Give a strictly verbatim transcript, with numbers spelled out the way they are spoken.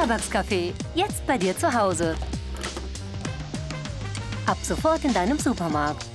Starbucks-Kaffee. Jetzt bei dir zu Hause. Ab sofort in deinem Supermarkt.